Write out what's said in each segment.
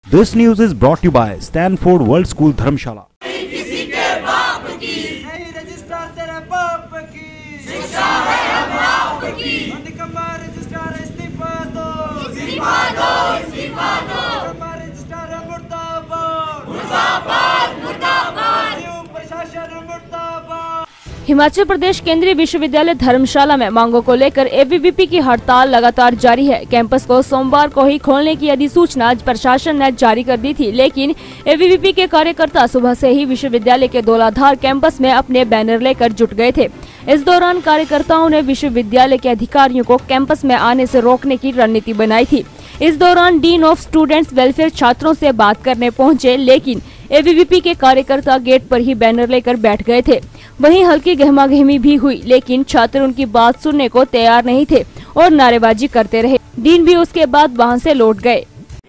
This news is brought to you by Stanford World School धर्मशाला। किसी के बाप की नहीं रजिस्ट्रार तेरे बाप की शिक्षा है हम बाप की निकम्मा रजिस्ट्रार इस्तीफा दो इस्तीफा दो इस्तीफा दो निकम्मा रजिस्ट्रार मुर्दाबाद मुर्दाबाद मुर्दाबाद प्रशासन मुर्दाबाद। हिमाचल प्रदेश केंद्रीय विश्वविद्यालय धर्मशाला में मांगों को लेकर एबीवीपी की हड़ताल लगातार जारी है। कैंपस को सोमवार को ही खोलने की अधिसूचना प्रशासन ने जारी कर दी थी, लेकिन एबीवीपी के कार्यकर्ता सुबह से ही विश्वविद्यालय के धौलाधार कैंपस में अपने बैनर लेकर जुट गए थे। इस दौरान कार्यकर्ताओं ने विश्वविद्यालय के अधिकारियों को कैंपस में आने से रोकने की रणनीति बनाई थी। इस दौरान डीन ऑफ स्टूडेंट्स वेलफेयर छात्रों से बात करने पहुंचे, लेकिन एबीवीपी के कार्यकर्ता गेट पर ही बैनर लेकर बैठ गए थे। वहीं हल्की गहमागहमी भी हुई, लेकिन छात्र उनकी बात सुनने को तैयार नहीं थे और नारेबाजी करते रहे। डीन भी उसके बाद वहां से लौट गए।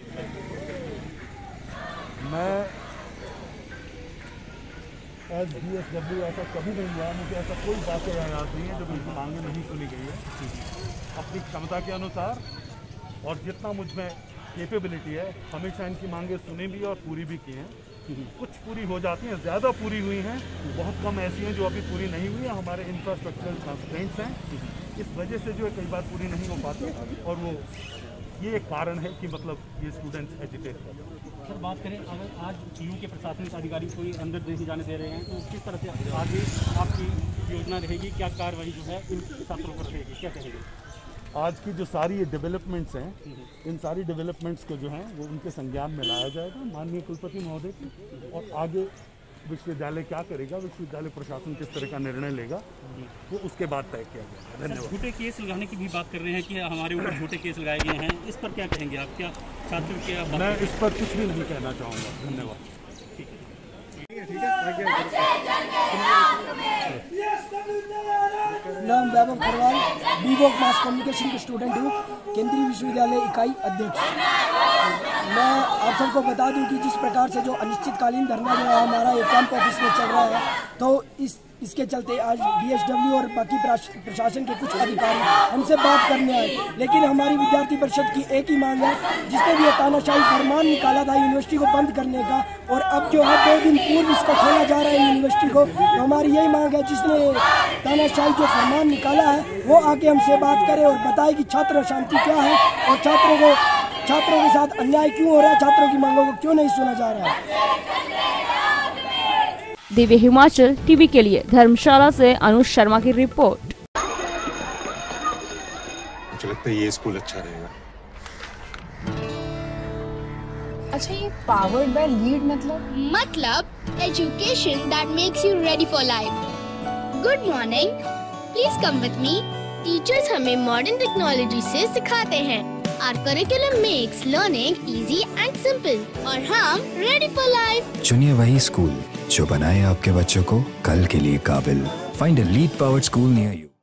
मैं एज BSW ऐसा कभी नहीं हुआ, मुझे ऐसा कोई बातें याद नहीं है जो मेरी मांगे नहीं सुनी गई है। अपनी क्षमता के अनुसार और जितना मुझ में कैपेबिलिटी है, हमेशा इनकी मांगे सुनी भी और पूरी भी की हैं। कुछ पूरी हो जाती हैं, ज़्यादा पूरी हुई हैं, बहुत कम ऐसी हैं जो अभी पूरी नहीं हुई हैं। हमारे इंफ्रास्ट्रक्चरल कंस्ट्रेंट्स हैं, इस वजह से जो है कई बार पूरी नहीं हो पाती, और वो ये एक कारण है कि मतलब ये स्टूडेंट्स एजिटेट करते हैं। सर, बात करें अगर आज यूं के प्रशासनिक अधिकारी कोई अंदर नहीं जाने दे रहे हैं, तो किस तरह से आगे आपकी योजना रहेगी? क्या कार्रवाई जो है इन छात्रों पर रहेगी, क्या कहेंगे? आज की जो सारी ये डेवलपमेंट्स हैं, इन सारी डेवलपमेंट्स को जो हैं वो उनके संज्ञान में लाया जाएगा माननीय कुलपति महोदय की, और आगे विश्वविद्यालय क्या करेगा, विश्वविद्यालय प्रशासन किस तरह का निर्णय लेगा, वो उसके बाद तय किया जाएगा। धन्यवाद। झूठे केस लगाने की भी बात कर रहे हैं कि हमारे ऊपर झूठे केस लगाए गए हैं, इस पर क्या कहेंगे आप? क्या छात्रों के? मैं इस पर कुछ भी नहीं कहना चाहूँगा। धन्यवाद। नाम Vaibhav Kharwal, BVoc mass communication के स्टूडेंट हूँ, केंद्रीय विश्वविद्यालय इकाई अध्यक्ष। मैं आप सबको बता दूं कि जिस प्रकार से जो अनिश्चितकालीन धरना जो है हमारा एक कैंप ऑफिस में चल रहा है, तो इसके चलते आज BSW और बाकी प्रशासन के कुछ अधिकारी हमसे बात करने आए, लेकिन हमारी विद्यार्थी परिषद की एक ही मांग है, जिसने भी तानाशाही फरमान निकाला था यूनिवर्सिटी को बंद करने का, और अब जो है 2 दिन पूर्व इसको खोला जा रहा है यूनिवर्सिटी को, तो हमारी यही मांग है जिसने तानाशाही जो फरमान निकाला है वो आके हमसे बात करे और बताए कि छात्र शांति क्या है और छात्रों के साथ अन्याय क्यों हो रहा है, छात्रों की मांगों को क्यों नहीं सुना जा रहा है। दिव्य हिमाचल टीवी के लिए धर्मशाला से अनुज शर्मा की रिपोर्ट। मुझे लगता है ये स्कूल अच्छा रहेगा। अच्छा, ये पावर्ड बाय लीड मतलब education that makes you ready for life. Good morning, please come with me. Teachers हमें मॉडर्न टेक्नोलॉजी से सिखाते हैं। Our curriculum makes learning easy and simple, और हम ready for life। चुनिए वही स्कूल जो बनाए आपके बच्चों को कल के लिए काबिल। Find a lead powered school near you।